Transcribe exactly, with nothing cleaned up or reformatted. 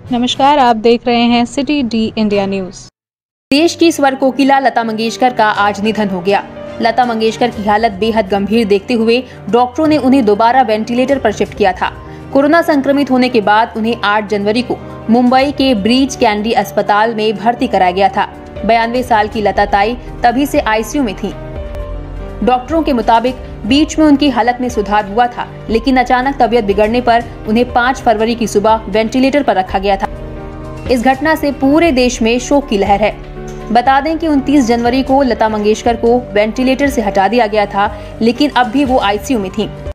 नमस्कार, आप देख रहे हैं सिटी डी इंडिया न्यूज। देश की स्वर कोकिला लता मंगेशकर का आज निधन हो गया। लता मंगेशकर की हालत बेहद गंभीर देखते हुए डॉक्टरों ने उन्हें दोबारा वेंटिलेटर पर शिफ्ट किया था। कोरोना संक्रमित होने के बाद उन्हें आठ जनवरी को मुंबई के ब्रीच कैंडी अस्पताल में भर्ती कराया गया था। बयानवे साल की लता ताई तभी से आईसीयू में थी। डॉक्टरों के मुताबिक बीच में उनकी हालत में सुधार हुआ था, लेकिन अचानक तबीयत बिगड़ने पर उन्हें पाँच फरवरी की सुबह वेंटिलेटर पर रखा गया था। इस घटना से पूरे देश में शोक की लहर है। बता दें कि उनतीस जनवरी को लता मंगेशकर को वेंटिलेटर से हटा दिया गया था, लेकिन अब भी वो आईसीयू में थीं।